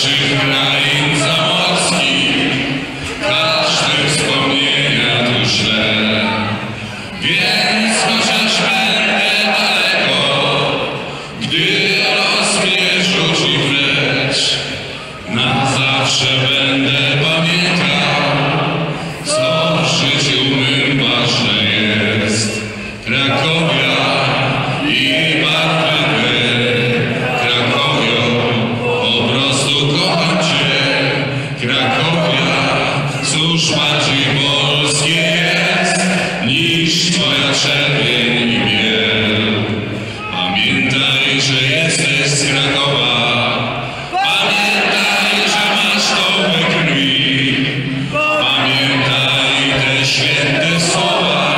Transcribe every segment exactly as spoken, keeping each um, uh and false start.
naszych krain zamorskich, każde wspomnienia tu ślę. Więc chociaż będę daleko, gdy los mnie rzuci precz, na zawsze będę pamiętał, co w życiu mym ważne jest. Krakowia i barwy me, Krakowio, po prostu kocham Cię. Krakowia, cóż bardziej polskie jest niż Twoja czerwień i biel. Pamiętaj, że jesteś z Krakowa, pamiętaj, że masz to we krwi, pamiętaj te święte słowa.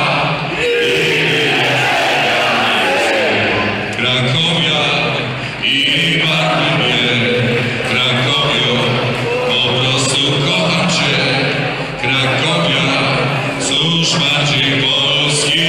Krakowia i barwy mnie, Krakowio, po prostu kocham Cię. Krakowia, cóż bardziej polski